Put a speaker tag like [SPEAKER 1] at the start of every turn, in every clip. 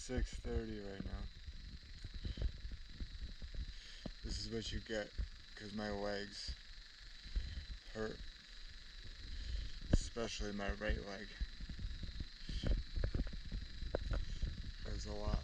[SPEAKER 1] 6:30 right now. This is what you get because my legs hurt, especially my right leg. Hurts a lot.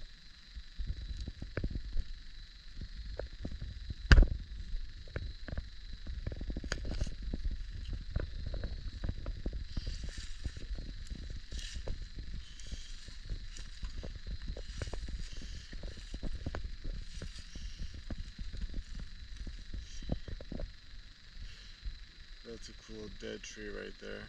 [SPEAKER 1] That's a cool dead tree right there.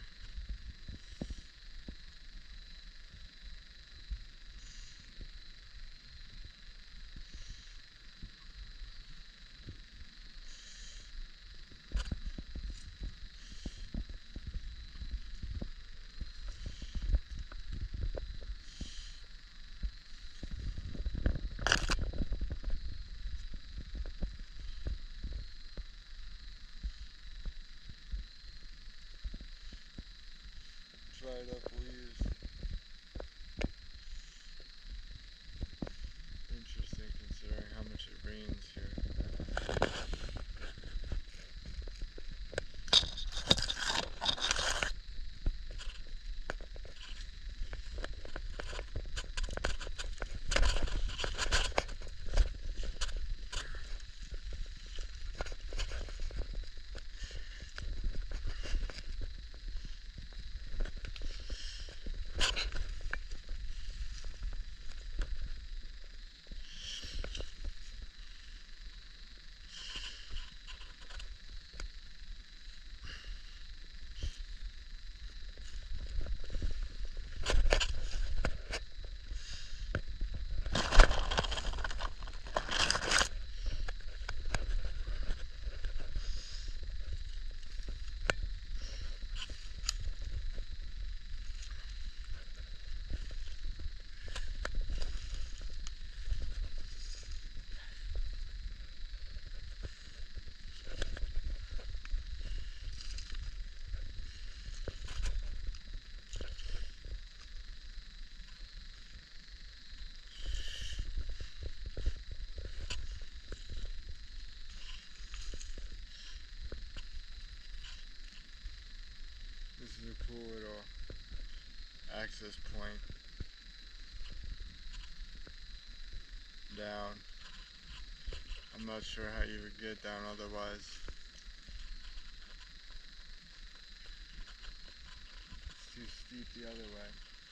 [SPEAKER 1] Dried up leaves. Interesting considering how much it rains here. This is a cool little access point down. I'm not sure how you would get down otherwise. It's too steep the other way.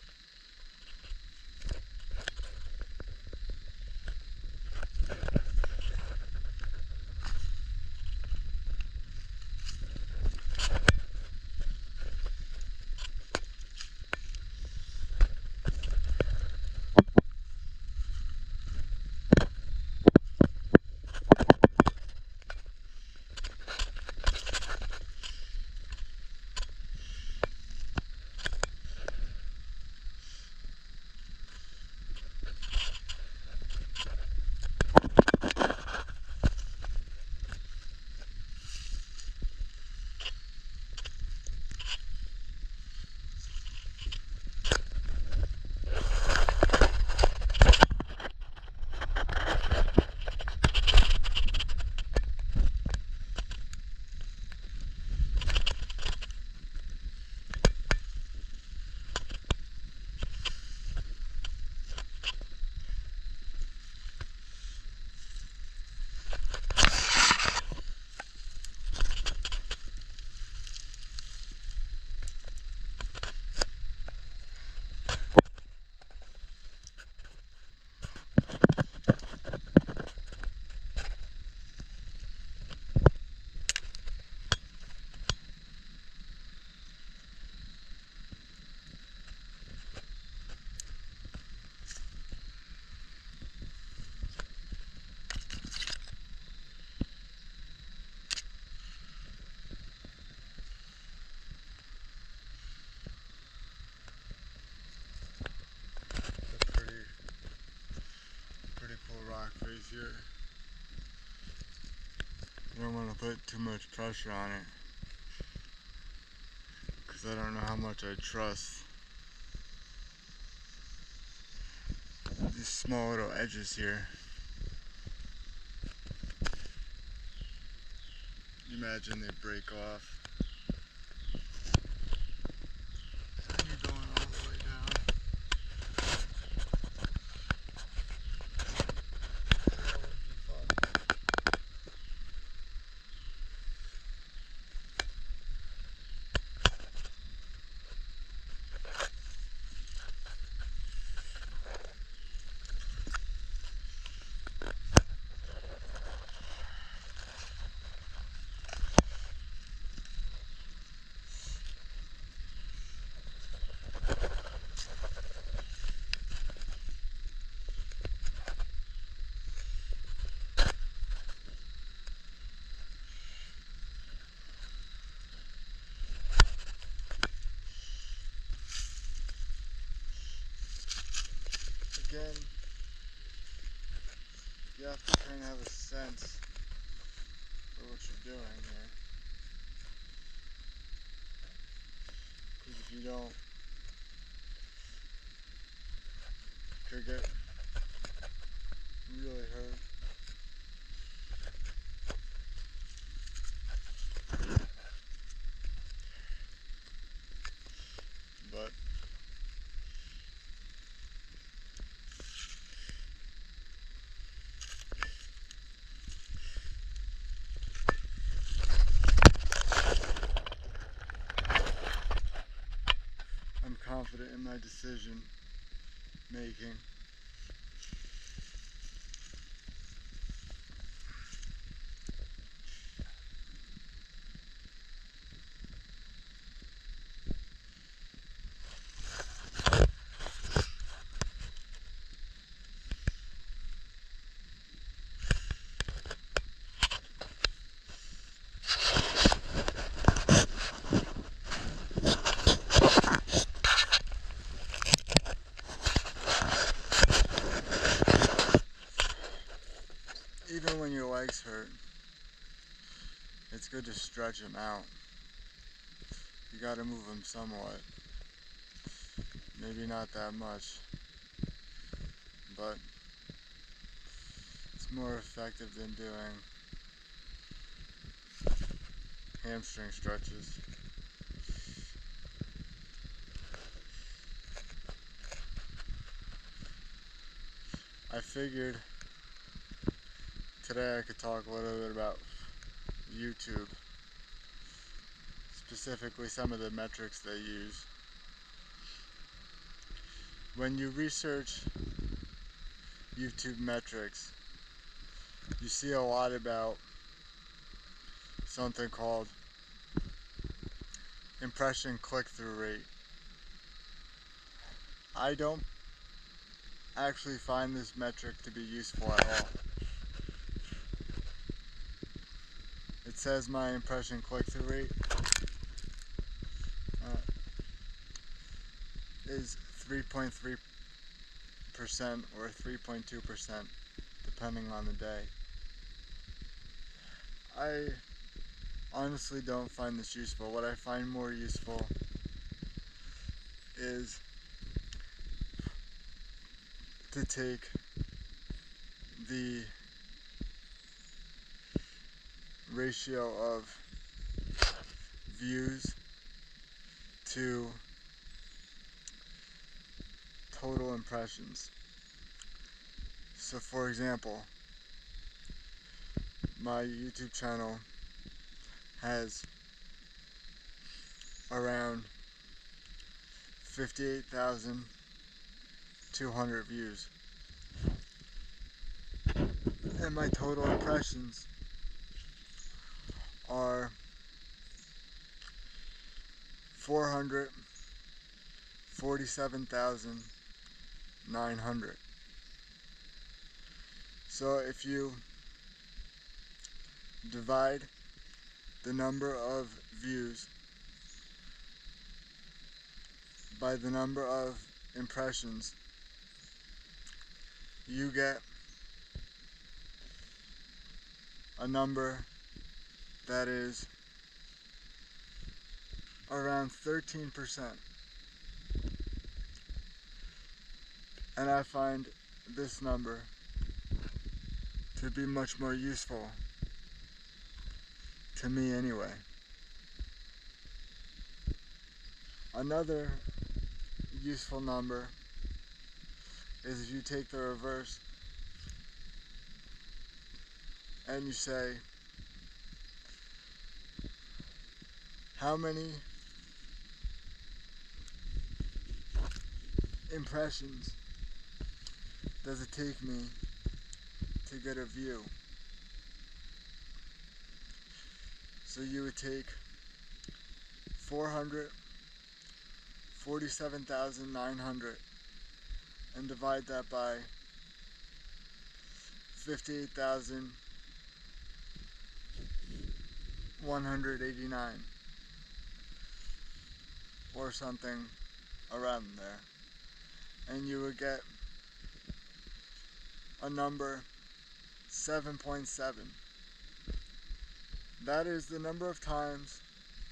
[SPEAKER 1] Rock face here. I don't want to put too much pressure on it because I don't know how much I trust these small little edges here. Imagine they break off. And you're going all the way down. That would be fun. Again, you have to kind of have a sense for what you're doing here. Because if you don't, it could get really hurt. But I'm confident in my decision making. Even when your legs hurt, it's good to stretch them out. You gotta move them somewhat. Maybe not that much, but it's more effective than doing hamstring stretches. I figured today I could talk a little bit about YouTube, specifically some of the metrics they use. When you research YouTube metrics, you see a lot about something called impression click-through rate. I don't actually find this metric to be useful at all. It says my impression click-through rate is 3.3% or 3.2%, depending on the day. I honestly don't find this useful. What I find more useful is to take the ratio of views to total impressions. So for example, my YouTube channel has around 58,200 views, and my total impressions are 447,900. So if you divide the number of views by the number of impressions, you get a number that is around 13%. And I find this number to be much more useful to me anyway. Another useful number is if you take the reverse and you say, how many impressions does it take me to get a view? So you would take 447,900 and divide that by 58,189 or something around there, and you would get a number 7.7. That is the number of times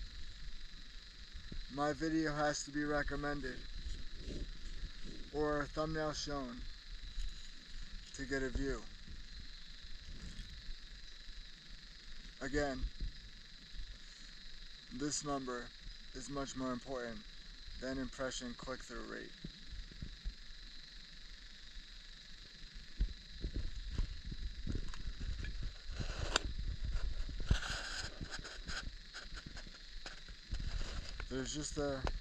[SPEAKER 1] my video has to be recommended or a thumbnail shown to get a view. Again, this number is much more important than impression click-through rate. There's just a